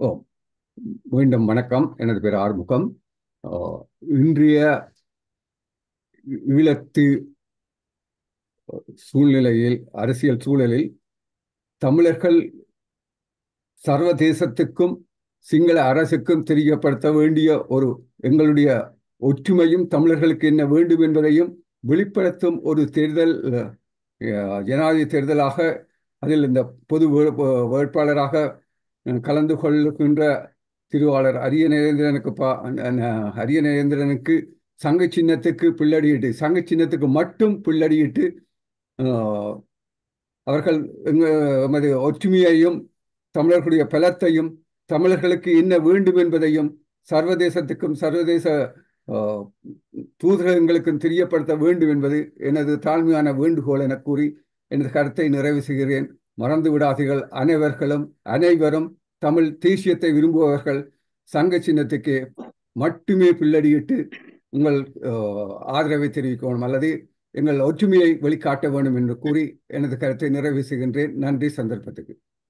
ஓ, மீண்டும் வணக்கம். எனது பேர் ஆறுமுகம். ஆ, இன்றைய ஈழத்து சூழ்நிலையில், அரசியல் சூழலில் தமிழர்கள் சர்வதேசத்துக்கும் சிங்கள அரசுக்கும் தெரியப்படுத்த வேண்டிய ஒரு எங்களுடைய ஒற்றுமையும் தமிழர்களுக்கு என்ன வேண்டும் என்பதையும் வெளிப்படுத்தும் ஒரு தேர்தல், ஜனாதிபதி தேர்தலாக அதில் இந்த பொது வேட்பாளராக கலந்து கொள்கின்ற திருவாளர் அரிய நரேந்திரனுக்கு அரிய நரேந்திரனுக்கு சங்க சின்னத்துக்கு பிள்ளடியிட்டு, சங்க சின்னத்துக்கு மட்டும் பிள்ளடியிட்டு அவர்கள் எமது ஒற்றுமையையும் தமிழர்களுடைய பலத்தையும் தமிழர்களுக்கு என்ன வேண்டும் என்பதையும் சர்வதேசத்துக்கும் சர்வதேச தூதரகங்களுக்கும் தெரியப்படுத்த வேண்டும் என்பது எனது தாழ்மையான வேண்டுகோள் என கூறி எனது கருத்தை நிறைவு செய்கிறேன். மறந்து விடாதீர்கள், அனைவரும் தமிழ் தேசியத்தை விரும்புபவர்கள் சங்க சின்னத்துக்கு மட்டுமே பிள்ளடியிட்டு உங்கள் ஆதரவை தெரிவிக்கணும் அல்லது எங்கள் ஒற்றுமையை வெளிக்காட்ட வேண்டும் என்று கூறி எனது கருத்தை நிறைவு செய்கின்றேன். நன்றி சந்தர்ப்பத்துக்கு.